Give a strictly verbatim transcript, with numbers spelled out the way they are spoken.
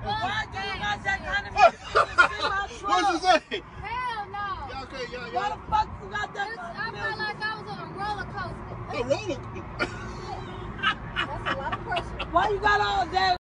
Why do you got that kind of music in my truck? What'd you say? Hell no. Y'all okay, y'all, Why y'all. the fuck you got that This, kind I of felt music? like I was on a roller coaster. A roller coaster. That's a lot of pressure. Why you got all that?